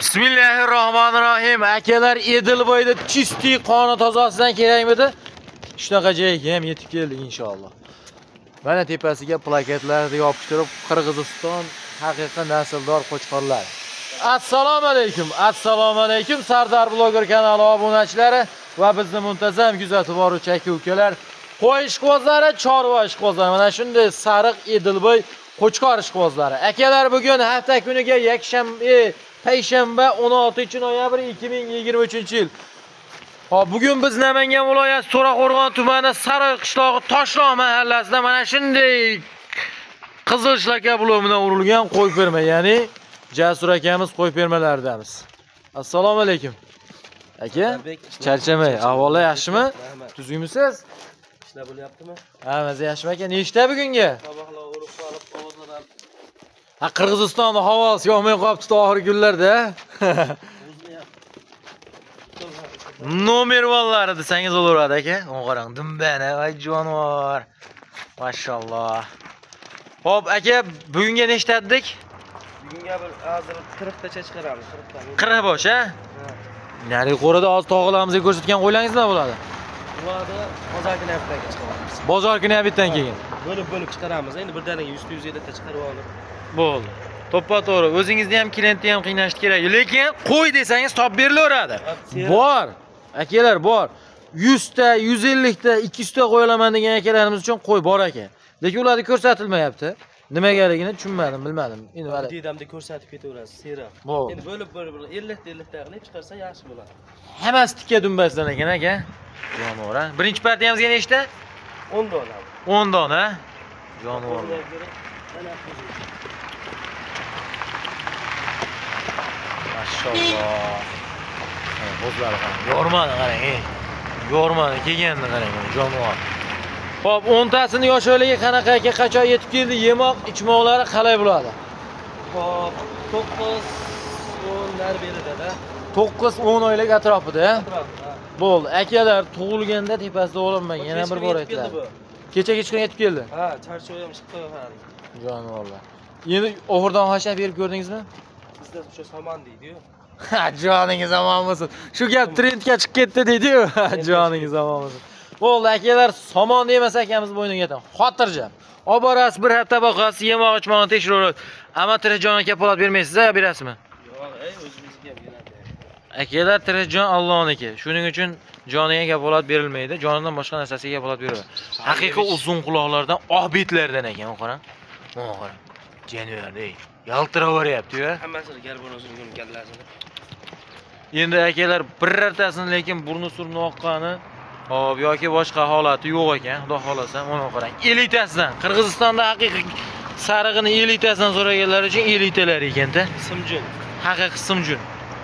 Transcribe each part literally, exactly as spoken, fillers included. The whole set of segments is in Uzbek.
Bismillahirrahmanirrahim. Akalar Edilboyda chisti qoni tozasidan kerakmidi? Shunaqa joyga ham yetib keldik inshaalloh. Mana tepasiga plakatlarni yopishtirib Qirg'iziston haqiqiy nasldor qo'chqorlar. Assalomu alaykum. Assalomu alaykum Sardar bloger kanali obunachilari va bizni muntazam kuzatib boruvchi aka-ukalar, qo'y ishqibozlari, chorva ishqibozlari. Mana shunday sariq Edilboy qo'chqor ishqibozlari. Akalar bugun hafta kuniga yakshanba payshanba o'n oltinchi noyabr ikki ming yigirma uchinchi yil. Hop, bugun biz Namangan viloyati To'raqo'rg'on tumani Saroy qishlog'i Toshloq mahallasida mana shunday qizil shlaka blomidan urilgan qo'y ferma, ya'ni Jasur akamiz qo'y fermalaridanmiz. Assalomu alaykum. Aka, charchamay, ahvoli yaxshimi? Tuzukmisiz? Ishlar bo'lyaptimi? Ha, maza yaxshimi aka? Nechta bugunga? Saboqlar urib qolib, ovozlardan. Ha, Qirg'izistonda havosi yo'qmay qolibdi oxirgi kunlarda. Nomer vallari desangiz bo'laveradi aka. Qarang, dimbana, voy jonivor. Mashalloh. Hop, aka, bugunga nechta dedik? Bugunga bir hozir qirq tacha chiqaramiz, qirq ta. qirq bosh, ha? Nari qo'rida hozir tog'larimizga ko'rsatgan qo'ylaringiz nima bo'ladi? Bularni bozor kuni haftaga chiqaramiz. Bozor kuni haftadan keyin. Bo'lib-bo'lib chiqaramiz. Endi birdaniga yuz yuz ellik ta chiqarib olib. Bo'ldi. To'ppa-to'g'ri. O'zingizni ham, klientni ham qiynashni kerak. Lekin qo'y desangiz topib berilaveradi. Bor. Akalar bor. yuz ta, yuz ellik ta, ikki yuz ta qo'yilaman degan akalarimiz uchun qo'y bor aka. Lekin ularni ko'rsatilmayapti. Nimagaligini tushunmadim, bilmadim. Endi mana dedamda ko'rsatib ketaverasiz, seriq. Endi bo'lib-bo'lib ellik ta ellik ta qilib chiqarsa yaxshi bo'ladi. Hammasi tikka dumbasidan ekan aka. Jonivor. Birinchi partiyamizga nechta? o'n dona. o'n dona. Jonivor. Mashalloh. O'zlari ham yormani qarang, ey. Yormani kelganini qarang, jonivor. Xo'p, o'n tasini yosh o'liga qanaqa aka, qachon yetib keldi? Yemoq, ichmoqlari qalay bo'ladi? Xo'p, to'qqiz o'n lar beradi-da. to'qqiz o'n oylik atrofida, bo'ldi. Akalar tug'ilganda tepasida o'lmagan, yana bir bor aytdilar. Kecha kechqurun yetib keldi. Ha, charchoq ham chiqib qo'ygan. Jonivorlar. Endi oxirdan hashab berib ko'rdingizmi? Bizda o'sha somon deydi-yu. Ha, joningiz omon bo'lsin. Shu gap trendga chiqib ketdi deydi-yu. Joningiz omon bo'lsin. Bo'ldi, akalar, somon demas akamiz bo'yniga tan. Xotirjam. Olib borasiz, bir hafta boqasiz, yemoq ichmoqni tekshirib, ama tirajon aka polat bermaysizmi, berasizmi? Yo'q, ey, o'zimizga ham beradi. Akalar tirajon Allohniki. Shuning uchun joniga kapolat berilmaydi. Jonidan boshqa narsasiga kapolat beriladi. Haqiqiy uzun quloqlardan, obitlardan ekan, qarang. Mana qarang. Joniyor, ey. Yaltiraveryapti-yu. Hammasini garbon o'zining gallasini. Endi akalar birortasini lekin burni surni oqqani, hop, yoki boshqa holati yo'q ekan. Xudo xolasa, mana qarang. elitasidan, Qirg'izistonda haqiqiy sarig'ini elitasidan so'raganlar uchun elitalar ekan-da. Simjun. Haqiqiy simjun.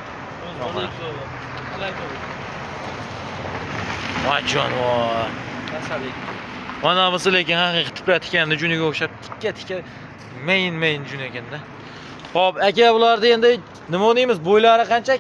Voy jonivor. Kasalik. Mana bunisi lekin haqiqiy tipratikanda juniga o'xshab tikka-tikka main-main jun ekanda. Xo'p, aka bularda endi nima deymiz? Bo'ylari qancha?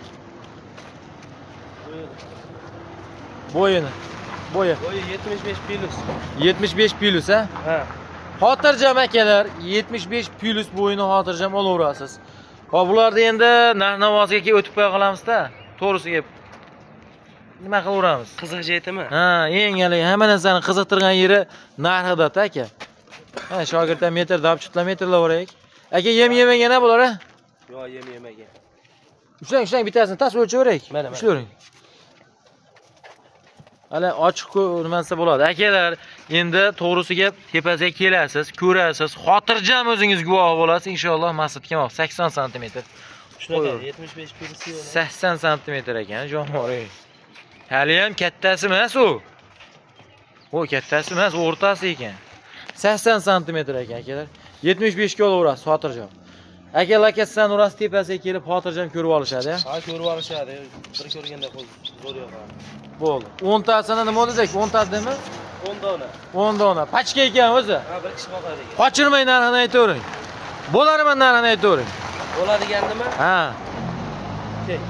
Bo'yini. Bo'yi. Bo'yi yetmish besh plus. yetmish besh plus, ha? Ha. Xotirjam akalar, yetmish besh plus bo'yini xotirjam olaverasiz. Hop, bularda endi narx-navosiga kelib o'tib qo'ya qolamiz-da. To'g'risiga nima qilaveramiz? Qiziq jetimi? Ha, eng yali hamma narsani qiziqtirgan yeri narxida aka. Ha, shogirdlar metr dab chutla metrlaveraylik. Aka yem yemagan ha bular, ha? Yo'q, yem yemagan. Ushlang, ushlang bitasini tas o'lchaveraylik. Ushlavering. Hali ochiq ko'rmasa bo'ladi. Akalar, endi to'g'risiga tepasiga kelasiz, ko'rasiz, xotirjam o'zingiz guvoh bo'lasiz inshaalloh. Maqsadga moq sakson santimetr. Shunaqa yetmish besh plus. sakson santimetr ekan, jonivor. Hali ham kattasi emas u. O kattasi emas, o'rtasi ekan. sakson santimetr ekan akalar. yetmish besh ga olaverasiz, xotirjam. Aka lakasidan urasi tepasiga kelib xotirjam ko'rib olishadi, ha? Ha, ko'rib olishadi. Bir ko'rganda qo'l zo'r yo'qadi. Bo'ldi. o'n tasini nima desak, o'n tasimi? o'n dona. o'n dona. Pachka ekan o'zi. Ha, bir kishi boqadi ekan. Qochirmay narxini aytavering. Bo'larmi narxini aytavering? Bo'ladiganimi? Ha. Tek.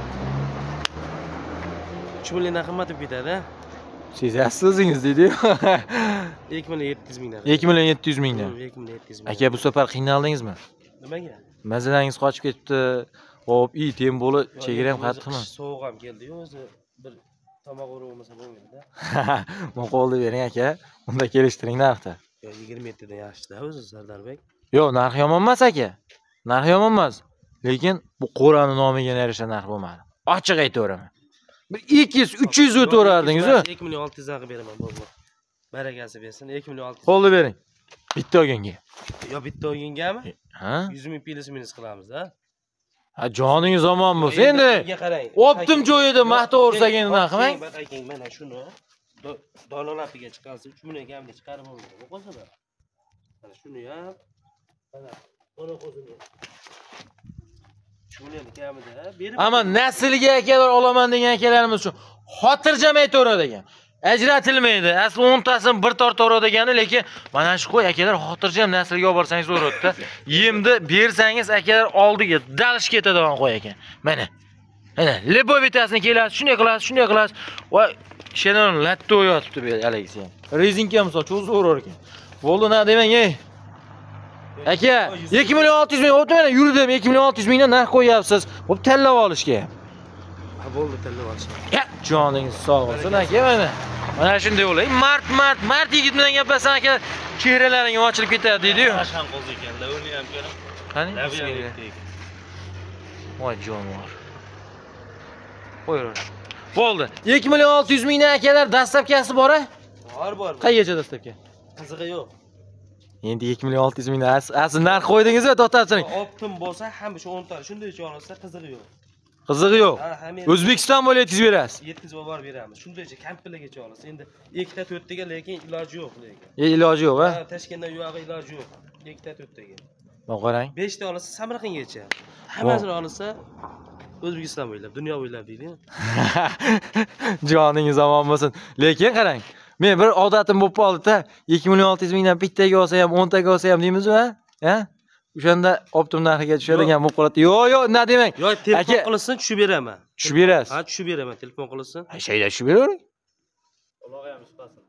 uch milliondan qimmat ketadi, ha? Sezasiz o'zingiz deydi-yu. ikki million yetti yuz mingdan. ikki million yetti yuz mingdan. ikki million yetti yuz ming. Aka, bu safar qiynaldingizmi? Nimaga? Mazalangiz qochib ketibdi. Hop, iyi tembolu chegara ham qattiqmi? Sovuq ham keldi-yu, o'zi bir tomoq urug'imasa bo'lmaydi-da. Maqolni bering aka. Unda kelishtiring narxni. Yo, yigirma yetti dan yaxshi-da o'zi Sardarbek. Yo'q, narx yomon emas aka. Narx yomon emas. Lekin bu qo'rani nomiga yarasha narx bo'lmadi. Ochiq aytaveraman. Bir ikki yuz, uch yuz o'taverdingiz-ku. ikki million olti yuz dan qilib beraman bo'ldi. Barakasi bersin, ikki million olti yuz. Qo'lni bering. Bitta olganga. Yo, bitta o'yingami? Ha? yuz ming plus minus qilamiz-da. Ha, joningiz omon bo'lsin. Endi optim joyida maqta ursak endi nima qilmang? Baqaking, mana shuni dolalapiga chiqarsa uch million kamga chiqarib bo'lmaydi. Bu qo'sada. Mana shuni ham mana ona qo'zini uch million kamida berib. Ammo naslga akalar olaman degan akalarimiz uchun xotirjam aytaveradi ekan. Ajratilmaydi. Asli o'ntasini bir tortaveradi degani, lekin mana shu qo'y akalar xotirjam naslga olib borsangiz bo'ladida. Yemni bersangiz akalar oldiga dalish ketadigan qo'y ekan. Mana. Mana liboy bitasini kelasiz, shunday qilasiz, shunday qilasiz. Va shenon latto yotibdi bu haligi. Rezinka misol cho'zib ekan. Bo'ldi na demang, ey. Aka, ikki million olti yuz ming o'tdi mana yurdim, ikki million olti yuz mingdan narx qo'yapsiz. Bo'p tanlab olishga. Ha, bo'ldi, tanlab olish. Ya, joningiz sog' bo'lsin aka mana. Mana shunday o'ylay. Mart, mart, mart yigit bilan gaplashsam aka, chehralaring ochilib ketadi deydi-yu. Qashqan qo'z ekan-da, uni ham ko'rib. Qani? Voy jonivor. Qo'yaver. Bo'ldi. ikki million olti yuz mingdan akalar dastlabkasi bor-a? Bor, bor. Qaygacha dastlabki? Qizig'i yo'q. Endi ikki million olti yuz mingdan asl narx qo'ydingiz-ku, to'xtatchining. Optim bo'lsa, ham shu o'n ta shunday olsa qizig'i yo'q. Qizig'i yo'q. O'zbekiston bo'ylab yetkazib berasiz. yetkazib olib beramiz. Shundaycha kampirlargacha olasiz. Endi ikkita to'rttaga lekin iloji yo'q lekin. E, iloji yo'q, ha? Ha, Toshkentdan yo'g'i iloji yo'q. Ikkita to'rttaga. Mana qarang. besh ta olsa Samarqandgacha. Hammasini olsa O'zbekiston bo'ylab, dunyo bo'ylab deydi. Joningiz omon bo'lsin. Lekin qarang, men bir odatim bo'lib qoldi-da, ikki million olti yuz mingdan bittaga olsa ham, o'n taga olsa ham deymiz-ku, ha? Ha? O'shanda optim narxiga tushadigan bo'lib qoladi. Yo'q, yo'q, nima demang? Yo'q, telefon qilsin, tushib beraman. Tushib berasiz. Ha, tushib beraman, telefon qilsin. Ha, shayda tushib beravering. Allohga ham chiqasin.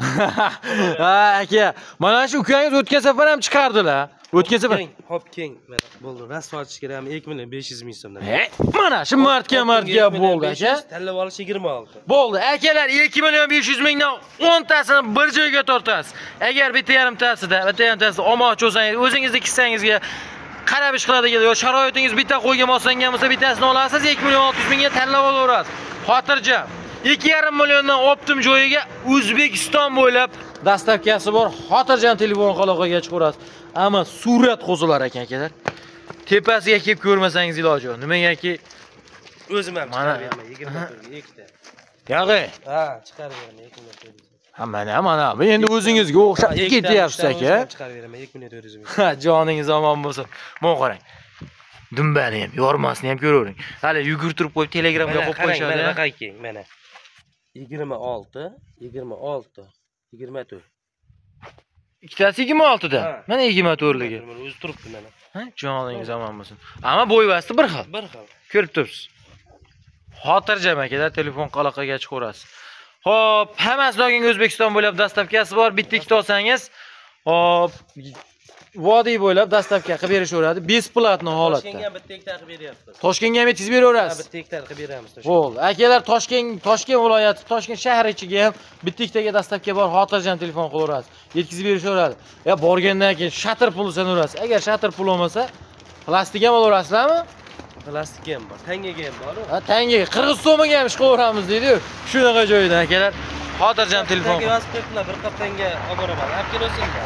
Ha, aka, mana shu ukangiz o'tgan safar ham chiqardilar. O'tgan safar. Hop keng, mana bo'ldi. Rasvo ochish kerakmi? ikki million besh yuz ming so'mdan. He, mana shu martga martga bo'ldi aka. Tanlab olish yigirma olti. Bo'ldi. Akalar ikki million besh yuz mingdan o'n tasini bir joyga tortasiz. Agar bitta yarimtasida, bitta yarimtasida omoch olsangiz, o'zingizni kissangizga qarab ish qiladigan yo sharoitingiz bitta qo'yga moslangan bo'lsa, bittasini olasiz, ikki million olti yuz mingga tanlab olaverasiz. Xotirjam. ikki yarim milliondan optim joyiga O'zbekiston bo'ylab dastlabkasi bor. Xotirjam telefon aloqaga chiqarasiz. Ammo surat qo'zilar ekan akalar. Tepasiga kelib ko'rmasangiz iloji yo'q. Nimagaki o'zim ham chiqarib beraman yigirma to'rtga ikkita. Yog'i. Ha, chiqarib beraman yigirma to'rt. Ha, mana mana. Bu endi o'zingizga o'xshab ketyapsiz aka. Chiqarib beraman ikki million to'rt yuz ming. Ha, joningiz omon bo'lsin. Mana qarang. Dumbani ham, yormasini ham ko'ravering. Hali yugurtirib qo'yib Telegramga qo'yib qo'yishadi. Mana qarang, mana. yigirma olti, yigirma olti, yigirma to'rt. Ikkitasi yigirma olti da. Mana yigirma to'rtligi. O'zi turibdi mana. Ha, joningiz omon bo'lsin. Ammo bo'yvasti bir xil. Bir xil. Ko'rib turibsiz. Xotirjam akalar, telefon aloqaga chiqarasiz. Xo'p, hammasining O'zbekiston bo'ylab dastlabkasi bor. Bitta ikkita olsangiz, hop, vodiy bo'ylab dastlabka qilib berishaveradi. Besplatni holatda. Toshkentga ham bitta ikkita qilib beryapmiz. Toshkentga ham yetkazib beraverasiz. Ha, bitta ikkita qilib beramiz. Bo'ldi. Akalar Toshkent, Toshkent viloyati, Toshkent shahri ichiga ham bitta ikkitaga dastlabka bor, xotirjam telefon qilaverasiz. Yetkazib berishaveradi. Ya borgandan keyin shatr puli sanaverasiz. Agar shatr pul olmasa, plastik ham olaverasizlarmi? Plastik ham bor, tangaga ham bor. Ha, tangaga qirg'iz so'miga ham ish qilaveramiz deydi-yu. Shunaqa joydan akalar. Xotirjam telefon. Velosipedlar bir qoptanga olib boraman. Olib kelosinglar.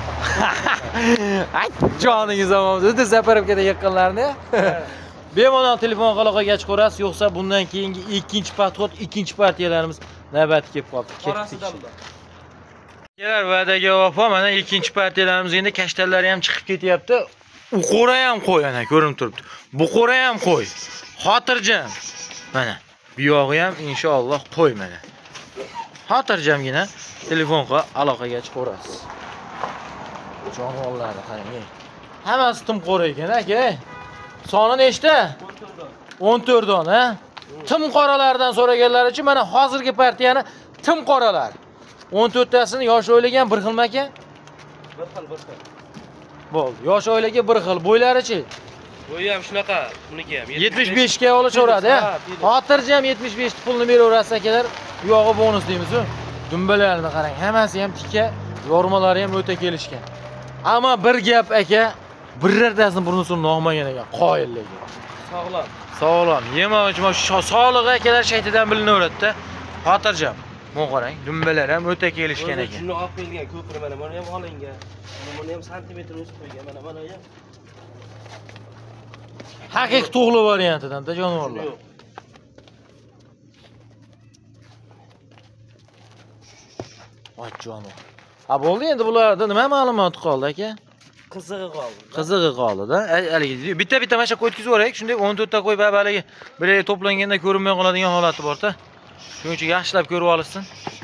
Ay, joningiz omon bo'lsin. O'ta Zaparovkada yaqinlarni. Bemalol telefon aloqaga chiqarasiz, yo'qsa bundan keyingi ikkinchi podxod, ikkinchi partiyalarimiz navbatga kelib qoldi. Orasidamda. Kelar va'daga vafo, mana ikkinchi partiyalarimiz endi kashtallari ham chiqib ketyapti. U qo'ra ham qo'y ana ko'rinib turibdi. Bu qo'ra ham qo'y. Xotirjam. Mana bu yog'i ham inshaalloh qo'y mana. Xotirjamgina telefonga aloqaga chiqarasiz. Jonivorlarni qarang. Hammasi tim qo'ra ekan aka. Soni nechta? o'n to'rt don, ha? Tim qoralardan so'raganlar uchun mana hozirgi partiyani tim qoralar. o'n to'rttasini yosh o'ylagan bir xilmi aka? Bir xil, bir xil. Bo'ldi. Yosh oilaga bir xil, bo'ylarichi? Bu ham shunaqa, buniki ham yetmish besh ga olishaveradi, Ha, ha. bilis. Xotirjam yetmish besh pulni beraverasiz akalar. Bu yog'i bonus deymiz-ku. Dumbalarini qarang, hammasi ham tika, yormalari ham o'ta kelishgan. Ammo bir gap aka, birortasini burnusini nog'magan ekan, qoyilligi. Sog'lom. Sog'lom, yemoq uchun sog'lig'i akalar shaytidan bilinaveradi-da. Xotirjam. Mana qarang, dumbalar ham o'ta kelishgan ekan. Shuni olib qo'yilgan ko'pir mana buni ham olingan. Buni ham santimetr o'sib qo'ygan mana mana ham. Haqiqiy tug'li variantidan-da jonivorlar. Yo'q. Voy jonivor. Ha bo'ldi endi bularda nima ma'lumot qoldi aka? Qizig'i qoldi. Qizig'i qoldi-da. Haligi bitta-bitta mana shu qo'yib yuboraylik. Shunday o'n to'rt ta qo'y baligi bir to'planganda ko'rinmay qoladigan holati bor-da. Shuning uchun yaxshilab ko'rib olishsin.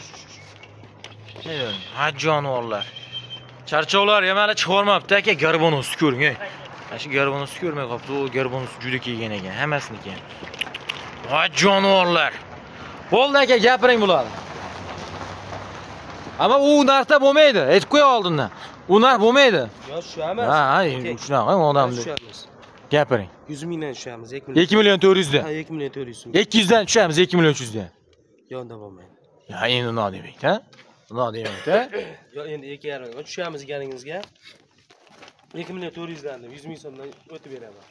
Ha jonivorlar. Charchovlar ham hali chiqarmabdi aka, garbonosni ko'ring, ey. Mana shu garbonosni ko'rmay qolibdi. U garbonos juda kelgan ekan, hammasiniki. Ha jonivorlar. Bo'ldi aka, gapiring bularni. Ammo u narxda bo'lmaydi. Aytib qo'ya oldindan. U narx bo'lmaydi. Yo, shu emas. Ha, ha, shunaqa odamni. Gapiring. yuz mingdan tushamiz, ikki million to'rt yuz dan. Ha, ikki million to'rt yuz so'm. ikki yuz dan tushamiz, ikki million uch yuz dan. Yonda bo'lmaydi. Ya, endi nima demak-da? Nima demak-da? Yo, endi ikki yarim ga tushamiz deganingizga. ikki million to'rt yuz dan yuz ming so'mdan o'tib beraman.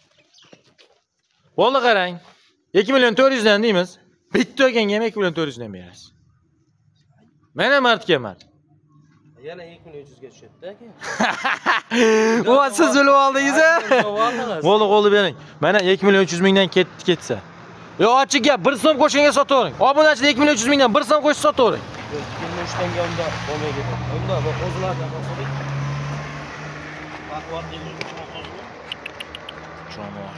Bo'ldi qarang. ikki million to'rt yuz dan deymiz. Bitta olganga ham ikki million to'rt yuz dan berasiz. Mana martga mart. Yana ikki million uch yuz ga tushadi aka. Bu siz bilib oldingiz-a? Bo'ldi, qo'lni bering. Mana ikki million uch yuz mingdan ketdi ketsa. Yo, ochiq gap, bir so'm qo'shingga sotavering. Obunachilar ikki million uch yuz mingdan bir so'm qo'shib sotavering. ikki million uch tanga unda bo'lmay ketadi. Unda bu qo'zlardan qo'ydik. Baqvat deymiz. Jonivor.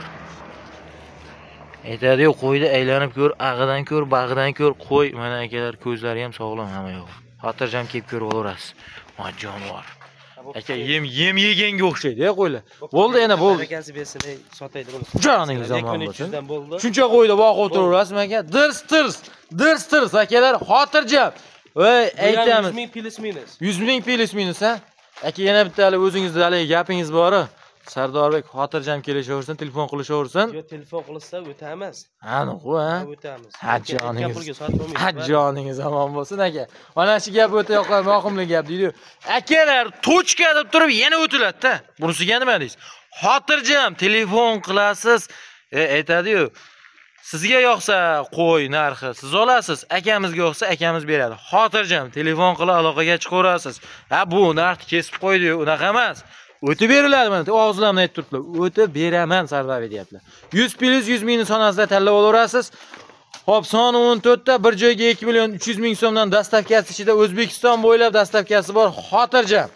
Aytadi-yu, qo'yni aylanib ko'r, ag'idan ko'r, bag'idan ko'r, qo'y. Mana akalar ko'zlari ham sog'lom hamma yo'q. Xotirjam kelib ko'rib olaverasiz. Ma jonivor. Aka yem yem yeganga o'xshaydi-ya qo'ylar. Bo'ldi, yana bo'ldi. Akasi bersin, sotaydi buni. Joningiz omon ikki million uch yuz dan bo'lsin. bo'ldi. Shuncha qo'yda boqib o'tiraverasizmi aka? Dirs tirs, dirs tirs akalar, xotirjam. Voy, aytamiz. yuz ming plus minus. yuz ming plus minus ha? Aka yana bitta hali o'zingizda hali gapingiz bor-a? Sardorbek xotirjam kelishaversin, telefon qilishaversin. Yo, telefon qilsa o'tamiz. Aniq-ku, ha? O'tamiz. Ha joningiz. Pulga sotib bo'lmaydi. Ha joningiz omon bo'lsin aka. Mana shu gap o'ta yoqimli, yoqimli gap deydi. Akalar, tochka deb turib yana o'tiladi-da. Bunisiga nima deysiz? Xotirjam telefon qilasiz. E, aytadi-yu. Sizga yoqsa qo'y narxi siz olasiz, akamizga yoqsa akamiz beradi. Xotirjam telefon qilib aloqaga chiqaverasiz. Ha bu narxni kesib qo'ydi, unaqa emas. O'tib beriladi mana, og'izlarimni aytib turiblar. O'tib beraman sardavi deyaptilar. yuz plus yuz ming sonasida tanlab olaverasiz. Hop, soni o'n to'rt ta, bir joyga ikki million uch yuz ming so'mdan dastavkasi ichida O'zbekiston bo'ylab dastavkasi bor. Xotirjam.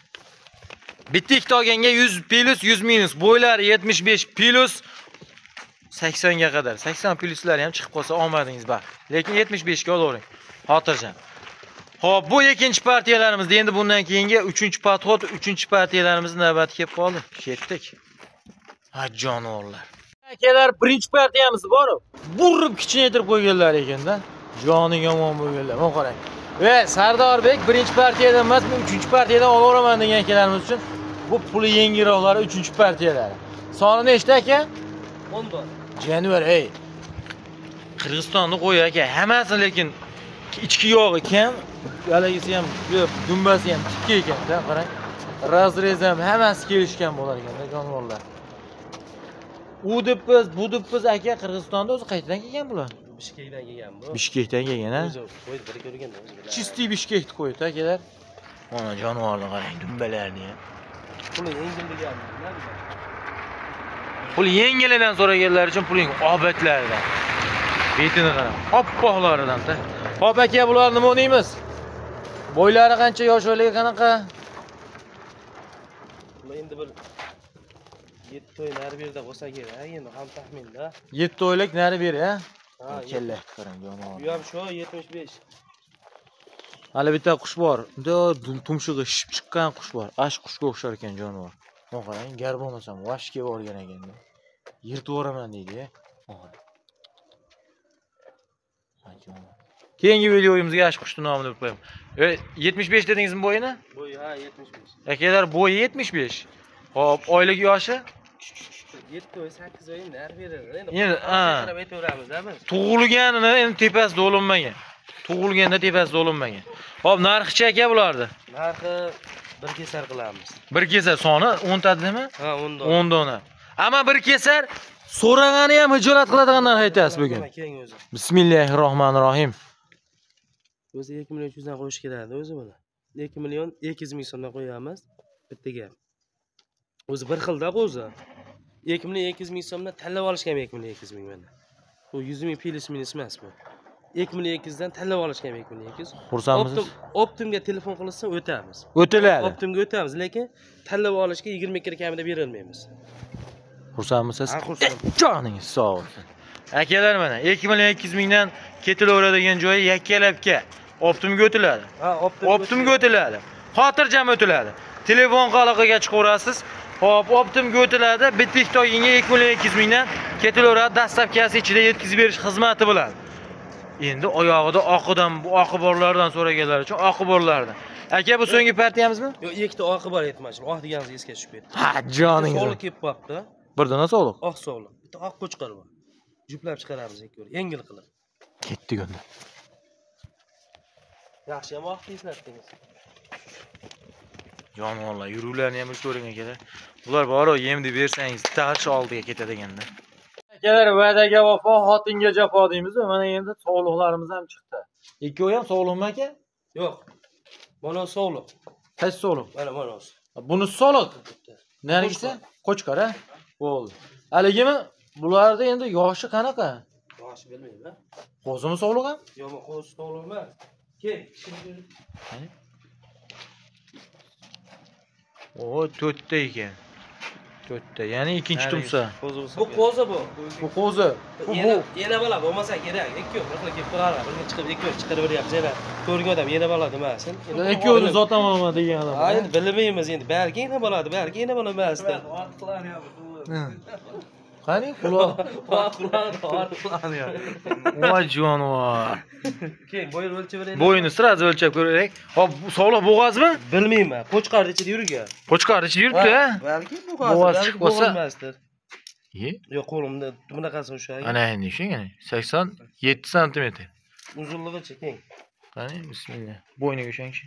Bitta ikkita olganga yuz plus yuz minus, bo'ylari yetmish besh plus sakson ga qadar. sakson pluslar ham chiqib qolsa omadingiz bor. Lekin yetmish besh ga olavering. Xotirjam. Xo'p, bu ikkinchi partiyalarimiz. Endi bundan keyingi uchinchi podxod, uchinchi partiyalarimiz navbati kelib qoldi. Ketdik. Ha jonivorlar. Akalar, birinchi partiyamiz bor-ku. Burib kichikaytirib qo'yganlar ekan-da. Joning yomon bo'lganlar. Mana qarang. Va Sardorbek birinchi partiyadan emas, uchinchi partiyadan olaveraman degan akalarimiz uchun bu puli yengilroqlari uchinchi partiyalari. Soni nechta aka? o'n don. Jonivar, ey. Qirg'izistonni qo'y aka, hammasi lekin ichki yog'i kam, halagisi ham, dumbasi ham tikka ekan-da, qarang. Razrez ham hammasi kelishgan bo'lar ekan-da, jonivorlar. U deb biz, bu deb biz aka Qirg'izistonda o'zi qayerdan kelgan bular? Bishkekdan kelgan bu. Bishkekdan kelgan, ha? Qo'yib bir ko'rganda o'zi bilan. Chisti Bishkekni qo'ydi akalar. Mana jonivorni qarang, dumbalarni ham. Puli yengilligi. Pul yengilidan so'raganlar uchun puling obatlaridan. Betini qarang, oppoqlaridan-da. Hop aka, bular nima deymiz? Bo'ylari qancha, yoshliklari qanaqa? Bu endi bir yetti to'y nari berda bo'lsa kerak, endi ham taxminda. yetti oylik nari beri, ha? Ha, kella qarang, jonivorlar. Bu ham shu yetmish besh. Hali bitta qush bor. Unda tumshug'i shishib chiqqan qush bor. Ash qushga o'xshar ekan jonivar. Mana qarang, garbonos ham vashga borgan ekan. Yirtib yuboraman deydi-ya. Keyingi videoyimizga ash qushning nomini deb qo'yaman. E, yetmish besh dedingizmi bo'yini? Bo'yi ha yetmish besh. Akalar, bo'yi yetmish besh. Xo'p, oylik yoshi? yetti oy sakkiz oy nar beradi. Endi, ha. qarab aytaveramiz, biz. Tug'ilganini endi tepasida olinmagan. Tug'ilganda tepasida olinmagan. Hop, narxi aka bulardi. Narxi bir kesar qilamiz. Bir kesar soni o'n tadimi? Ha, o'n dona. o'n dona. Ammo bir kesar so'ragani ham hijolat qiladigandan aytasiz bugun. Keling o'zi. Bismillahirrohmanirrohim. O'zi ikki million uch yuz dan qo'yish kerak o'zi buni. ikki million ikki yuz ming so'mdan qo'yamiz bittaga. O'zi bir xilda o'zi. ikki million ikki yuz ming so'mdan tanlab olishgan ikki million ikki yuz ming mana. Bu yuz ming plus minus emas bu. ikki million ikki yuz dan tanlab olishgan ikki million ikki yuz. Xursandmisiz? Optimga telefon qilsa o'tamiz. O'tiladi. Optimga o'tamiz, lekin tanlab olishga yigirma ikki kamida bera olmaymiz. Xursandmisiz? Ha, xursand. Joningiz sog' bo'lsin. Akalar mana ikki million ikki yuz mingdan ketilaveradigan joyi yakkalabga Optimga o'tiladi. Ha, Optim. Optimga o'tiladi. Xotirjam o'tiladi. Telefon qaloqiga chiqaverasiz. Hop, Optimga o'tiladi. Bitta Xitoyinga ikki million ikki yuz mingdan ketilaveradi. Dastavkasi ichida yetkazib berish xizmati bilan. Endi oyog'ida oqidan, bu oqi borlardan so'raganlar uchun oqi borlardan. Aka, bu so'nggi partiyamizmi? Yo'q, ikkita oqi bor aytmoqchiman. Oq deganingiz esga tushib ketdi. Ha, joningiz. Sog'liq kelib qolibdi. Birdana sog'liq. Oq sog'liq. Bitta oq qo'chqor bor. Juplab chiqaramiz ikkovi. Yengil qilib. Ketdik unda. Yaxshi ham oq eslatdingiz. Jonivorlar, yuruvlarni ham ko'ring akalar. Bular boro yemni bersangiz, tarchi oldiga ketadi ekanda. Akalar, va'daga vafo, xotinga jafo deymiz. Mana endi sog'liqlarimiz ham chiqdi. Ikkovi ham sog'liqmi aka? Yo'q. Mana sog'liq. Qaysi sog'liq? Mana bunisi. Bunisi sog'liq. Narigisi qo'chqor, ha? Bo'ldi. Haligimi bularda endi yoshi qanaqa? Yoshi bilmayman. Qo'zimi sog'liq ham? Yo'q, qo'z sog'liq emas. Kel, şimdi. O to'rtta ekan. To'rtta, ya'ni ikkinchi tumsa. Bu qo'zi bu. Bu qo'zi. Bu yana yana bola bo'lmasa kerak. Ikkovi bir xil kelib turadi. Birga chiqib ikkovi chiqarib beryapmiz. Yana ko'rgan odam yana bola demasin. Ikkovini zotam olaman degan odam. Ha, endi bilmaymiz endi. Balki yana bo'ladi, balki yana bola emasdi. Qani, quloq. Ortiqlanyapti. Voy jonivor. Keyin bo'yini o'lchab beraylik. Bo'yini sirasi o'lchab ko'raylik. Hop, bu sog'liq bo'g'azmi? Bilmayman. Qo'chqor ichida yurgan. Qo'chqor ichida yuribdi, ha? Balki Bo'g'az bo'g'az chiqib qolsa. emasdir. Ye? Yo'q, qo'limda bunaqasi o'sha. Ana endi shunga sakson yetti santimetr. Uzunlig'icha keng. Qani, bismillah. Bo'yniga o'shangchi.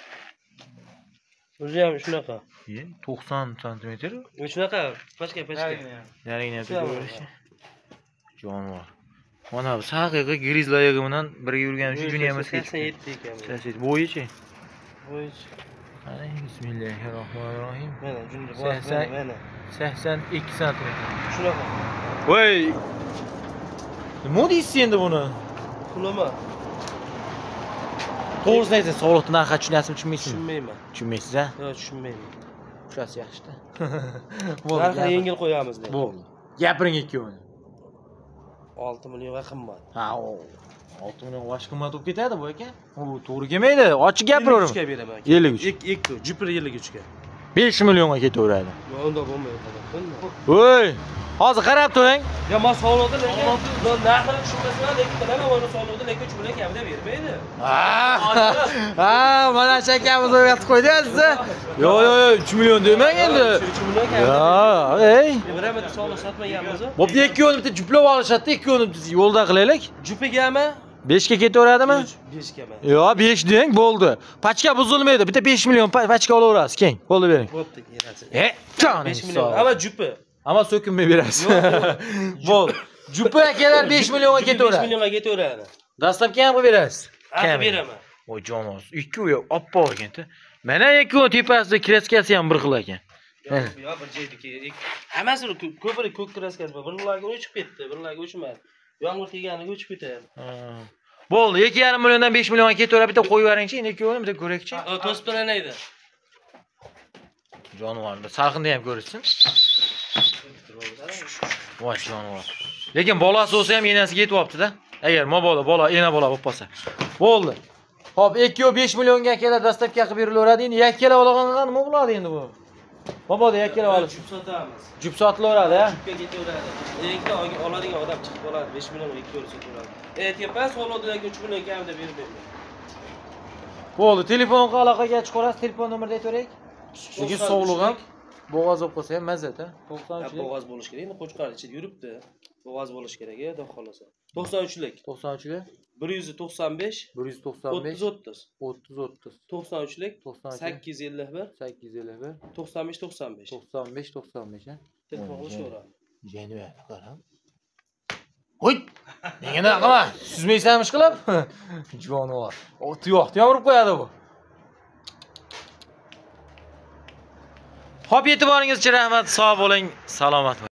O'zi ham shunaqa. Ye, to'qson santimetr. Shunaqa, pachka pachka. Narigini ko'rish. Jonivor. Mana bu haqiqiy grizlayigi bilan birga yurgan shu juni emas hech. sakson yetti ekan. sakson yetti. Bo'yichi. Bo'yichi. Qani, bismillahirrohmanirrohim. Mana junda sakson mana. sakson ikki santimetr. Shunaqa. Voy. Nima deysiz endi buni? Pulimi? To'g'risini aytsangiz, sog'liqni narxi tushunasizmi, tushunmaysizmi? Tushunmayman. Tushunmaysiz, ha? Yo'q, tushunmayman. Tushasiz yaxshi-da. Narxini yengil qo'yamiz deb. Bo'ldi. Gapiring ikkovini. olti millionga qimmat. Ha, olti million vash qimmat bo'lib ketadi bu aka. U to'g'ri kelmaydi. Ochiq gapiravering. ellik uchga beraman. ellik uch. ikki, Jupiter ellik uchga. besh millionga ketaveradi. Yo'q, unda bo'lmaydi. Voy! Hozir qarab turing. Ya men sog'liqda lekin narxini tushunmasam, lekin nima mana sog'liqda lekin uch million kamida bermaydi. Ha, ha, mana shakamiz o'yatib qo'ydi sizni. Yo'q, yo'q, yo'q, uch million demang endi. uch million kamida. Ya, ey. Biramada sog'liq sotmaganmiz. Bo'pti, ikkovini bitta juplab olishadi, ikkovini biz yo'lda qilaylik. Jupigami? besh ga ketaveradimi? besh gami. Yo'q, besh deng, bo'ldi. Pachka buzilmaydi. Bitta besh million pachka olaverasiz, keng. Qo'lda bering. Bo'pti, berasiz. E, jonim besh million. Ama jupi. Ama so'kinmay berasiz. Bo'ldi. Jupi akalar besh millionga ketaveradi. besh millionga ketaveradi. Dastlabki ham qilib berasiz. Qilib beraman. Voy jonos, ikkovi oppoq ekan-da. Mana ikkovi tepasida kraskasi ham bir xil ekan. Yo'q, bir joydagi. Hammasi ko'prik ko'k kraskasi bor. Birlarga o'chib ketdi, birlarga o'chmadi. Yomg'ir kelganiga o'chib ketadi. Bo'ldi, ikki yarim milliondan besh millionga ketaveradi. Bitta qo'yib yuboringchi, endi ikkovini bitta ko'rakchi. To'sib to'lanaydi. Jonivorni salqinda ham ko'rishsin. Voy jonivor. Lekin bolasi bo'lsa ham enasiga yetyapti-da. Agar mabodo bola, ena bola bo'lib qolsa. Bo'ldi. Xo'p, ikki besh millionga akalar dastlabki qilib berilaveradi. Endi yakkala olganda nima bo'ladi endi bu? Mabodo yakkala olish. Jup sotamiz. Jup sotilaveradi, ha? Jupga ketaveradi. Lekin oladigan odam chiqib qoladi. besh million ikki ko'rsa sotaveradi. E, tepa sog'liqdan uch million kamida bermaydi. Bo'ldi, telefonga aloqaga chiqarasiz, telefon nomerni aytaveraylik. Lekin sog'liq ham Boğaz olib qolsa ham mazza-da. to'qson Ha, uchlik. bo'g'oz bo'lish kerak. Endi qo'chqar ichida yuribdi. Bo'g'oz bo'lish kerak, ya, xudo xolasa. to'qson uchlik. to'qson uchlik. bir yuz to'qson besh, bir yuz to'qson besh. o'ttiz o'ttiz. o'ttiz o'ttiz. to'qson uchlik. to'qson uchlik. sakkiz yuz ellik bir, sakkiz yuz ellik bir. to'qson besh to'qson besh. to'qson besh to'qson besh ha. Telefon qilishaveradi. Jeniver, qara. Hoy! Nega nima qilma? Suzmaysanmish qilib? Jonivor. O tuyoqni ham urib qo'yadi bu. Xo'p, e'tiboringiz uchun rahmat. Sog' bo'ling, salomat bo'ling.